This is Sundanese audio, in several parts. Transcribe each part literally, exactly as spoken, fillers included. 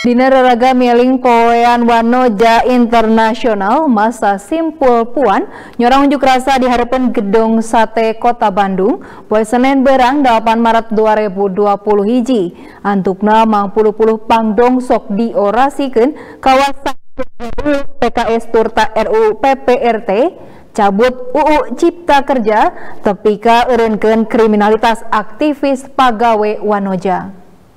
Dina raraga mieling poean Wanoja Internasional masa simpul puan nyorang unjuk rasa di harapan Gedung Sate Kota Bandung poe Senin berang delapan Maret dua ribu dua puluh hiji. Antukna mang puluh-puluh pangdong sok diorasikeun kawasan P K S Turta R U P P R T cabut U U Cipta Kerja tepika eureunkeun kriminalitas aktivis pagawe Wanoja.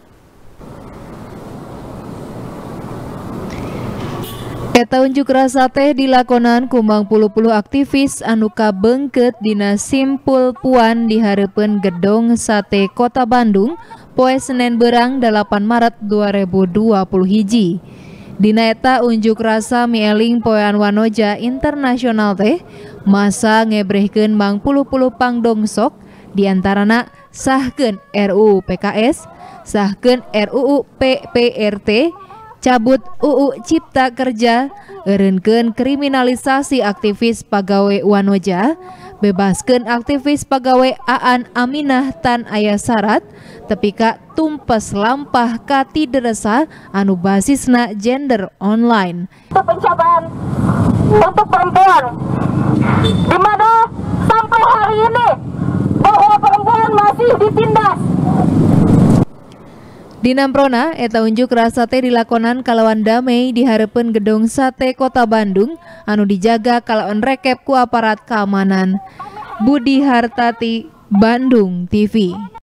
Eta unjuk rasa teh dilakonan kumang puluh-puluh aktivis anu kabengkeut dina simpul puan di hareupeun Gedung Sate Kota Bandung poe Senin berang delapan Maret dua ribu dua puluh hiji. Dina eta unjuk rasa mieling poean Wanoja Internasional teh masa ngebrehkeun mang puluh-puluh pangdongsok diantarana sahkeun R U U P K S, sahkeun R U U P P R T, cabut U U Cipta Kerja, eureunkeun kriminalisasi aktivis pagawe Wanoja, bebaskeun aktivis pagawe Aan Aminah tan aya sarat, tepika tumpes lampah ka tideresa anu basisna gender online. Itu pencobaan untuk perempuan, di mana sampai hari ini bahwa perempuan masih ditindas. Di Namprona, eta unjuk rasa teh dilakonan kalawan damai di hareupeun Gedung Sate Kota Bandung anu dijaga kalawan rekep ku aparat keamanan. Budi Hartati, Bandung T V.